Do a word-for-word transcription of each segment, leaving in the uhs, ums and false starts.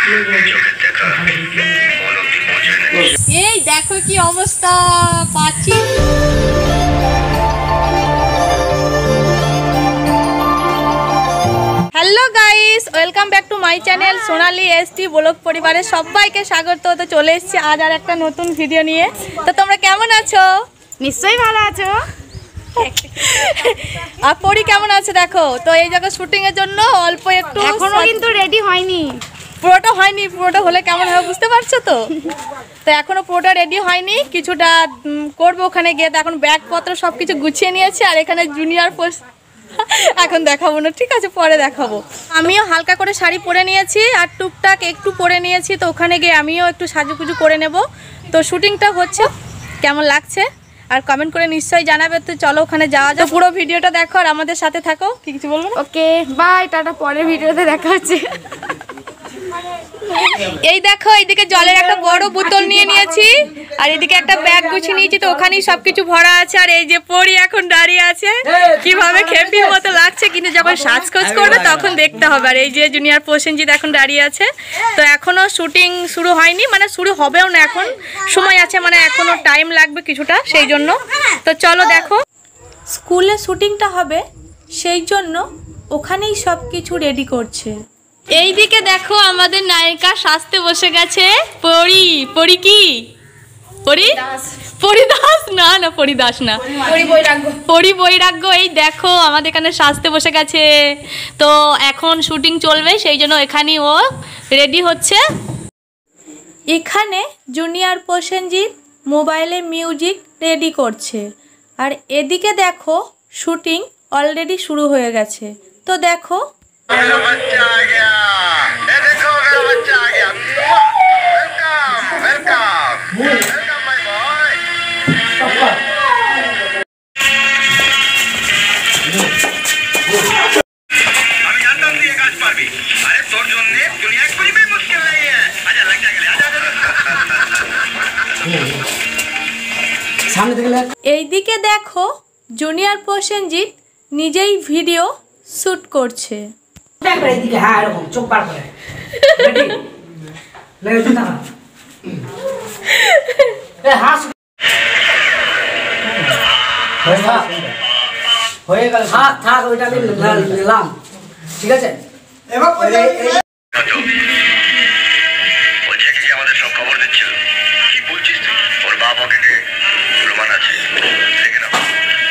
এই দেখো কি অবস্থা পাচ্ছি। Hello guys, welcome back to my channel Sonali ST blog পরিবারের সবাইকে স্বাগত। তো চলে এসেছি আজ আর একটা নতুন ভিডিও নিয়ে। তো তোমরা কেমন আছো? নিশ্চয়ই ভালো আছো। আর পরি কেমন আছে দেখো। তো এই জায়গায় শুটিং এর জন্য অল্প একটু এখনো কিন্তু রেডি হয়নি, পুরোটা হয়নি। পুরোটা হলে কেমন হবে বুঝতে পারছো তো। তো এখনো পুরোটা রেডি হয়নি, কিছুটা করবো ওখানে গিয়ে। তো এখন ব্যাগপত্র সব কিছু গুছিয়ে নিয়েছি। আর এখানে জুনিয়র পোস্ট এখন দেখাবো না, ঠিক আছে, পরে দেখাবো। আমিও হালকা করে শাড়ি পরে নিয়েছি আর টুকটাক একটু পরে নিয়েছি। তো ওখানে গিয়ে আমিও একটু সাজুগুজু করে নেব। তো শুটিংটা হচ্ছে, কেমন লাগছে আর কমেন্ট করে নিশ্চয়ই জানাবে। তো চলো ওখানে যাওয়া যাক, পুরো ভিডিওটা দেখো আর আমাদের সাথে থাকো। কি কিছু বলবো? ওকে বাই, টাটা, পরের ভিডিওতে দেখা হচ্ছে। এই দেখো, এইদিকে জলের একটা বড় বোতল নিয়ে নিয়েছি আর এদিকে একটা ব্যাগ গুছিয়ে নিয়েছি। তো ওখানেই সবকিছু ভরা আছে। আর এই যে পরি এখন দাঁড়িয়ে আছে, কিভাবে খেপির মতো লাগছে, কিন্তু যখন সাজগোজ করবে তখন দেখতে হবে। আর এই যে জুনিয়র প্রসেনজিৎ এখন দাঁড়িয়ে আছে। তো এখনো শুটিং শুরু হয়নি, মানে শুরু হবেও না, এখন সময় আছে, মানে এখনো টাইম লাগবে কিছুটা, সেই জন্য। তো চলো দেখো, স্কুলে শুটিংটা হবে সেই জন্য ওখানেই সব কিছু রেডি করছে। এইদিকে দেখো আমাদের নায়িকা সাজতে বসে গেছে। পরি পরি কি পরি পরিদাস না না পরিদাস না পরি বৈরাগ্য। এই দেখো আমাদের এখানে সাজতে বসে গেছে। তো এখন শুটিং চলবে সেই জন্য এখানেই ও রেডি হচ্ছে। এখানে জুনিয়র প্রসেনজিৎ মোবাইলে মিউজিক রেডি করছে। আর এদিকে দেখো শুটিং অলরেডি শুরু হয়ে গেছে। তো দেখো मेरा बच्चा आ गया, ये देखो मेरा बच्चा आ गया। Welcome welcome welcome my boy. আমি জানতাম তুই কাজ পারবি। আরে তোর জন্য দুনিয়া कोई भी मुश्किल नहीं है। आजा लग जा गले, आजा সামনে থেকে। এইদিকে দেখো জুনিয়র প্রসেনজিৎ নিজেই ভিডিও শুট করছে। হ্যাঁ এরকম চোখ বার করে হয়ে গেল। থাক থাক ওইটা আমি নিলাম, ঠিক আছে। বলছে কি আমাদের সব খবর দিচ্ছিল। কি বলছিস তুই? ওর বাপ ওকে প্রমাণ আছে, দেখে নাও।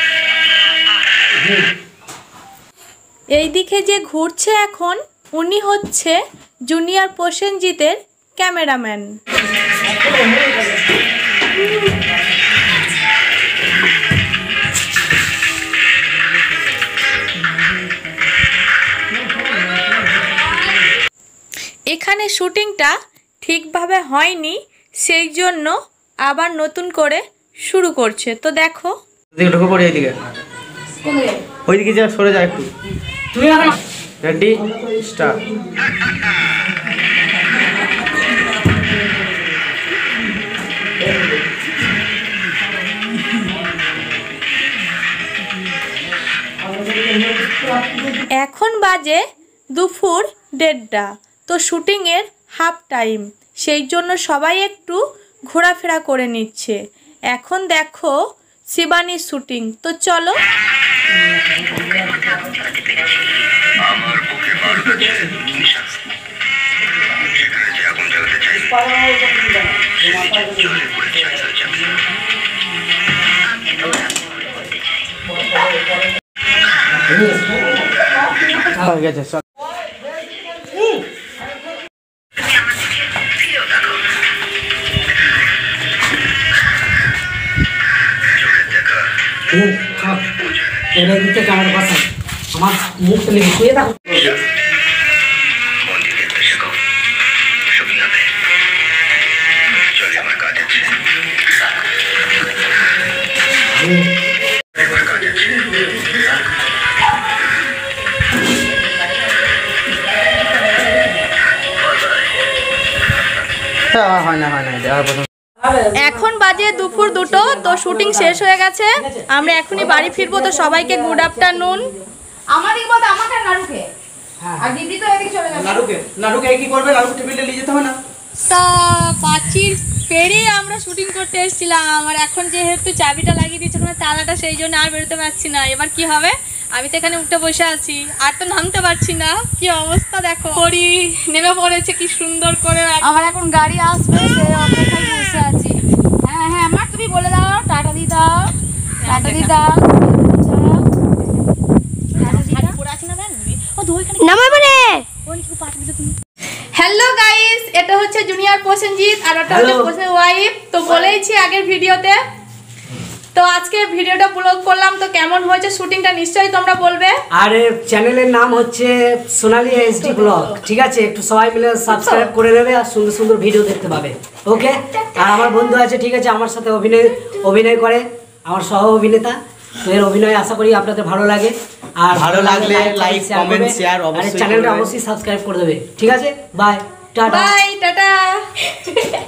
এইদিকে যে ঘুরছে এখন, উনি হচ্ছে জুনিয়র প্রসেনজিতের ক্যামেরাম্যান। এখানে শুটিংটা ঠিকভাবে হয়নি, সেই জন্য আবার নতুন করে শুরু করছে। তো দেখো ঢুকে পড়ে এইদিকে, ওইদিকে যা সরে যায় একটু। তুই এখন রেডি স্টার্ট। এখন বাজে দুপুর দেড়টা। তো শুটিংয়ের হাফ টাইম, সেই জন্য সবাই একটু ঘোরাফেরা করে নিচ্ছে। এখন দেখো শিবানীর শুটিং। তো চলো। আমার বুকে বারুদ আছে, নিশা। সেখানে যে আগুন জ্বালাতে চাই, সে নিজের জলে পড়ে ছাই হয়ে যাবে। হয়ে গেছে সব। এটা দিতে ক্যামেরা পাশে আমার মুখ লেগে শুয়ে থাকো। মন দিয়ে দেখতে শেখো, সবই হবে। চলে আমার কাজ আছে, আমার কাজ আছে। হয় না হয় না এখন বাজে দুপুর দুটো। তো শুটিং শেষ হয়ে গেছে, আমরা এখনই বাড়ি ফিরবো। তো সবাইকে গুড আফটারনুন। আমারই বলতে আমাকে না রুখে আর দিদি তো এদিকে চলে গেছে। নাড়ুকে নাড়ুকে কি করবে? নাড়ুকে টেবিলে নিয়ে যেতে হবে না? তা পাঁচির পেরিয়ে আমরা শুটিং করতে এসেছিলাম, আর এখন যেহেতু চাবিটা লাগিয়ে দিয়েছে ওখানে তালাটা, সেই জন্য আর বেরোতে পারছি না। এবার কি হবে? আমি তো এখানে উঠে বসে আছি, আর তো নামতে পারছি না। কি অবস্থা দেখো, পরি নেমে পড়েছে কি সুন্দর করে। আমার এখন গাড়ি আসবে, সেই অপেক্ষায় বসে আছি। হ্যাঁ হ্যাঁ আমার তুমি বলে দাও, টাটা দি দাও, টাটা দি দাও। হ্যালো গাইস, এটা হচ্ছে জুনিয়র প্রসেনজিৎ আর ওটা হচ্ছে প্রসেনের ওয়াইফ। তো বলেইছি আগের ভিডিওতে, তো আজকে ভিডিওটা ব্লগ করলাম। তো কেমন হয়েছে শুটিংটা নিশ্চয়ই তোমরা বলবে। আর চ্যানেলের নাম হচ্ছে সোনালী এইচডি ব্লগ, ঠিক আছে? একটু সবাই মিলে সাবস্ক্রাইব করে নেবে আর সুন্দর সুন্দর ভিডিও দেখতে পাবে, ওকে? আর আমার বন্ধু আছে, ঠিক আছে, আমার সাথে অভিনয় অভিনয় করে, আমার সহ অভিনেতা। তো এর অভিনয় আশা করি আপনাদের ভালো লাগে। আর ভালো লাগলে লাইক কমেন্ট শেয়ার অবশ্যই, চ্যানেলটা অবশ্যই সাবস্ক্রাইব করে দেবে, ঠিক আছে? বাই, টাটা। Bye, tata.